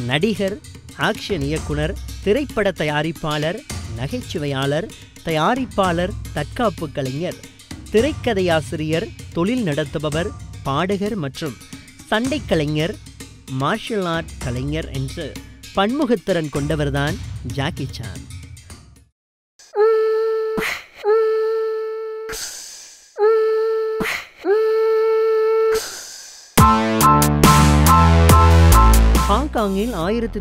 நடிகர், ஆக்ஷன் இயக்குனர், திரைப்பட தயாரிப்பாளர், நகைச்சுவையாளர், தயாரிப்பாளர், தற்காப்பு கலைஞர், திரைக்கதையாசிரியர், தொழில் நடத்துபவர், பாடகர் மற்றும் சண்டை கலைஞர், மார்ஷல் ஆர்ட் கலைஞர் என்று பன்முகத்திறன் கொண்டவர்தான் ஜாக்கி சான். ஹாங்காங்கில்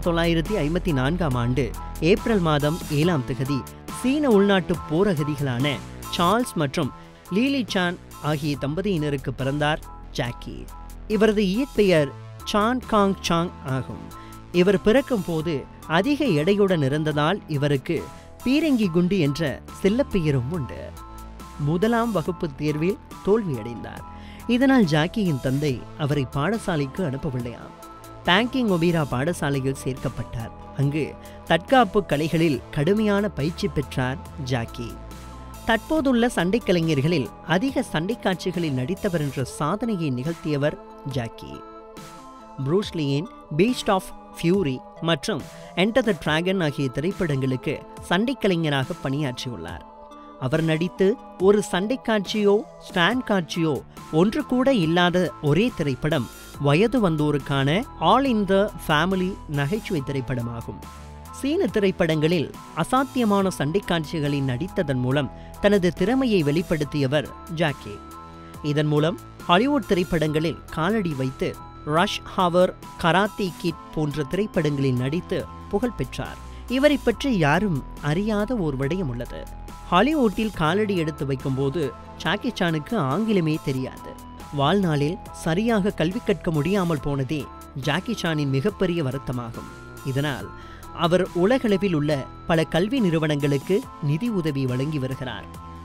1954ஆம் ஆண்டு ஏப்ரல் மாதம் 7ஆம் தேதி சீன உள்நாட்டு போரகதிகளான சார்ல்ஸ் மற்றும் லீலி சான் ஆகிய தம்பதியினருக்கு பிறந்தார் ஜாக்கி. இவரது இயற்பெயர் சான் காங் சாங் ஆகும். இவர் பிறக்கும் போது அதிக எடையுடன் இருந்ததால் இவருக்கு பீரங்கி குண்டு என்ற செல்லப்பெயரும் உண்டு. முதலாம் வகுப்பு தேர்வில் தோல்வியடைந்தார். இதனால் ஜாக்கியின் தந்தை அவரை பாடசாலைக்கு அனுப்பவில்லையாம். பேங்கிங் ஒபீரா பாடசாலையில் சேர்க்கப்பட்டார். அங்கு தற்காப்பு கலைகளில் கடுமையான பயிற்சி பெற்றார் ஜாக்கி. தற்போதுள்ள சண்டை கலைஞர்களில் அதிக சண்டை காட்சிகளில் நடித்தவர் என்ற சாதனையை நிகழ்த்தியவர் ஜாக்கி. ப்ரூஸ்லியின் பீஸ்ட் ஆஃப் ஃபியூரி மற்றும் என்டர் த டிராகன் ஆகிய திரைப்படங்களுக்கு சண்டை கலைஞராக பணியாற்றியுள்ளார். அவர் நடித்து ஒரு சண்டை காட்சியோ ஸ்டாண்ட் காட்சியோ ஒன்று கூட இல்லாத ஒரே திரைப்படம் வயது வந்தோருக்கான ஆல் இன் த ஃபேமிலி நகைச்சுவை திரைப்படமாகும். சீன திரைப்படங்களில் அசாத்தியமான சண்டை காட்சிகளில் நடித்ததன் மூலம் தனது திறமையை வெளிப்படுத்தியவர் ஜாக்கி. இதன் மூலம் ஹாலிவுட் திரைப்படங்களில் காலடி வைத்து ரஷ் ஹவர், கராத்தே கிட் போன்ற திரைப்படங்களில் நடித்து புகழ் பெற்றார். இவரை பற்றி யாரும் அறியாத ஒரு விடயம் உள்ளது. ஹாலிவுட்டில் காலடி எடுத்து வைக்கும்போது ஜாக்கி சானுக்கு ஆங்கிலமே தெரியாது. வாழ்நாளில் சரியாக கல்வி கற்க முடியாமல் போனதே ஜாக்கி சானின் மிகப்பெரிய வருத்தமாகும். இதனால் அவர் உலகளவில் உள்ள பல கல்வி நிறுவனங்களுக்கு நிதி உதவி வழங்கி வருகிறார்.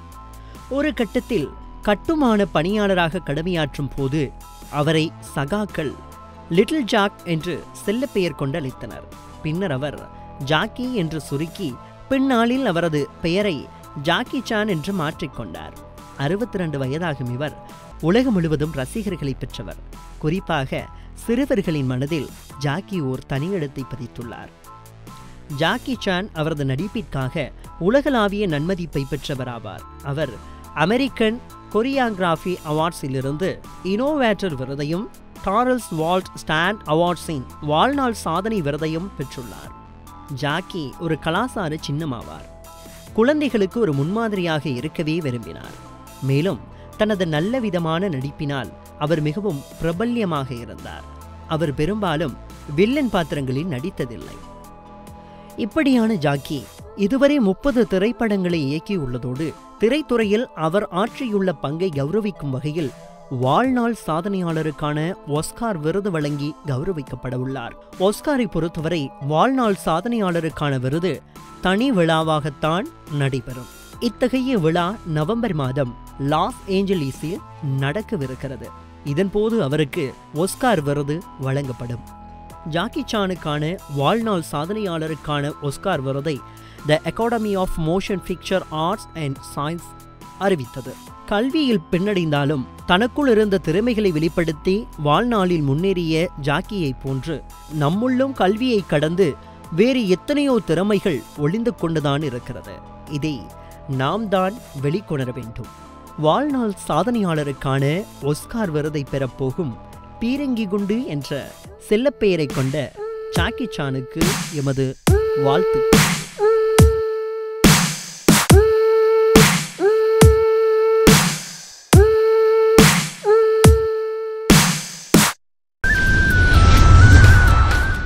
ஒரு கட்டத்தில் கட்டுமான பணியாளராக கடமையாற்றும் போது அவரை சகாக்கள் லிட்டில் ஜாக் என்று செல்லப்பெயர் கொண்டு அழைத்தனர். பின்னர் அவர் ஜாக்கி என்று சுருக்கி பின்னாளில் அவரது பெயரை ஜாக்கி சான் என்று மாற்றிக்கொண்டார். 62 வயதாகும் இவர் உலகம் முழுவதும் ரசிகர்களை பெற்றவர். குறிப்பாக சிறுவர்களின் மனதில் ஜாக்கி ஓர் தனியிடத்தை பதித்துள்ளார். ஜாக்கி சான் அவரது நடிப்பிற்காக உலகளாவிய நன்மதிப்பை பெற்றவராவார். அவர் அமெரிக்கன் கொரியோகிராஃபி அவார்ட்ஸிலிருந்து இனோவேட்டர் விருதையும் டாரல்ஸ் வால்ட் ஸ்டாண்ட் அவார்ட்ஸின் வாழ்நாள் சாதனை விருதையும் பெற்றுள்ளார். ஜாக்கி ஒரு கலாசார சின்னமாவார். குழந்தைகளுக்கு ஒரு முன்மாதிரியாக இருக்கவே விரும்பினார். மேலும் தனது நல்ல விதமான நடிப்பினால் அவர் மிகவும் பிரபல்யமாக இருந்தார். அவர் பெரும்பாலும் வில்லன் பாத்திரங்களில் நடித்ததில்லை. இப்படியான ஜாக்கி இதுவரை 30 திரைப்படங்களை இயக்கியுள்ளதோடு திரைத்துறையில் அவர் ஆற்றியுள்ள பங்கை கௌரவிக்கும் வகையில் வாழ்நாள் சாதனையாளருக்கான ஆஸ்கார் விருது வழங்கி கௌரவிக்கப்பட உள்ளார். ஆஸ்காரை பொறுத்தவரை வாழ்நாள் சாதனையாளருக்கான விருது தனி விழாவாகத்தான் நடைபெறும். இத்தகைய விழா நவம்பர் மாதம் லாஸ் ஏஞ்சலீஸில் நடக்கவிருக்கிறது. இதன்போது அவருக்கு ஆஸ்கார் விருது வழங்கப்படும். ஜாக்கி சானுக்கான வாழ்நாள் சாதனையாளருக்கான ஆஸ்கார் விருதை the Academy of Motion Picture Arts and Science அறிவித்தது. கல்வியில் பின்னடைந்தாலும் தனக்குள் இருந்த திறமைகளை வெளிப்படுத்தி வாழ்நாளில் முன்னேறிய ஜாக்கியை போன்று நம்முள்ளும் கல்வியை கடந்து வேறு எத்தனையோ திறமைகள் ஒளிந்து கொண்டுதான் இருக்கிறது. இதை நாம் தான் வெளிக்கொணர வேண்டும். வாழ்நாள் சாதனையாளருக்கான ஆஸ்கார் விருதை பெறப்போகும் பீரங்கி குண்டு என்ற செல்லப்பெயரை கொண்ட ஜாக்கி சானுக்கு எமது வாழ்த்துக்கள்.